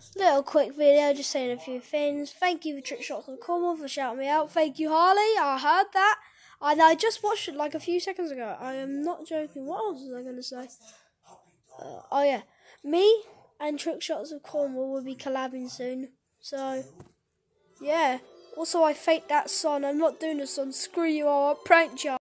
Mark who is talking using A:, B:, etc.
A: little quick video just saying a few things. Thank you for Trick Shots of Cornwall for shouting me out. Thank you, Harley. I heard that. And I just watched it like a few seconds ago. I am not joking. What else was I going to say? Oh yeah. Me and Trick Shots of Cornwall will be collabing soon. So, yeah. Also, I faked that song. I'm not doing the song. Screw you all. I pranked you.